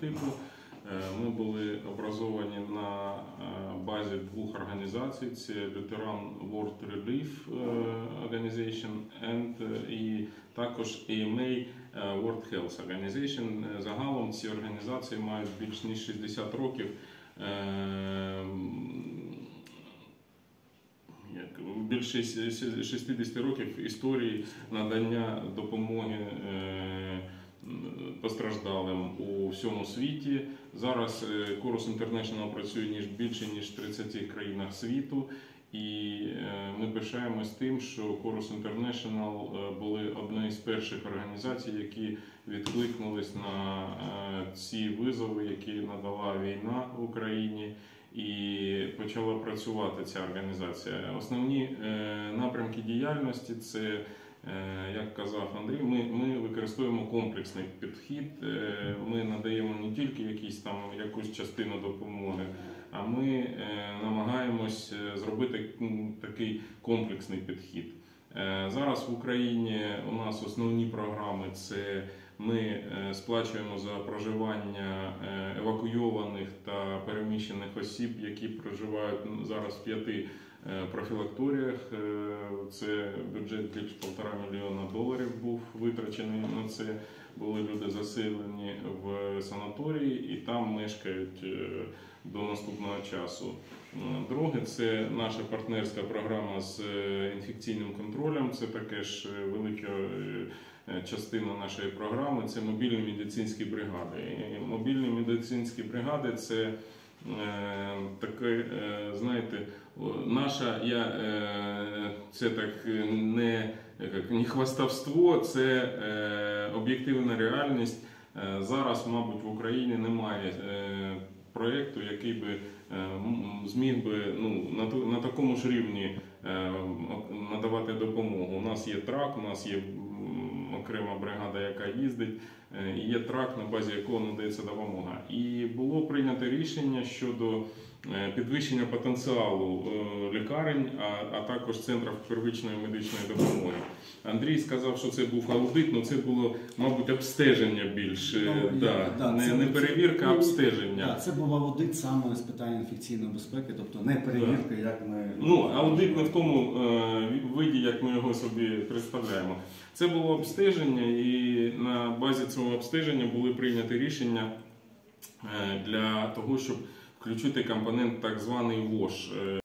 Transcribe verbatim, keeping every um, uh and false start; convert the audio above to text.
типу. Ми були образовані на базі двох організацій: це Lutheran World Relief Organization і також і ем ей World Health Organization. Загалом ці організації мають більш ніж шістдесят років більше шістдесят років історії надання допомоги постраждалим у всьому світі. Зараз Chorus International працює ніж більше ніж в тридцяти країнах світу, і ми пишаємось тим, що Chorus International були однією з перших організацій, які відкликнулись на ці визови, які надала війна в Україні, і почала працювати ця організація. Основні напрямки діяльності – це, як казав Андрій, ми, ми використовуємо комплексний підхід. Ми надаємо не тільки якісь там, якусь частину допомоги, а ми намагаємось зробити такий комплексний підхід. Зараз в Україні у нас основні програми – це ми сплачуємо за проживання евакуйованих та переміщених осіб, які проживають зараз в п'яти профілакторіях. Це бюджет більш півтора мільйона доларів був витрачений на це. Були люди заселені в санаторії і там мешкають до наступного часу. Друге, це наша партнерська програма з інфекційним контролем. Це також велика частина нашої програми. Це мобільні медицинські бригади. І мобільні медицинські бригади – це таке, знаєте, наша, я, це так не, не хвастовство, це об'єктивна реальність. Зараз, мабуть, в Україні немає проєкту, який би зміг би ну, на, на такому ж рівні надавати допомогу. У нас є трак, у нас є окрема бригада, яка їздить, і є трак, на базі якого надається допомога. І було прийнято рішення щодо підвищення потенціалу лікарень, а, а також центрів первинної медичної допомоги. Андрій сказав, що це був аудит, але це було, мабуть, обстеження більше, ну, да, да, не, не перевірка, а обстеження. Да, це був аудит саме з питань інфекційної безпеки, тобто не перевірка, да. Як ми... Ну, аудит не в тому е, виді, як ми його собі представляємо. Це було обстеження, і на базі цього обстеження були прийняті рішення е, для того, щоб включити компонент так званий ВОЖ.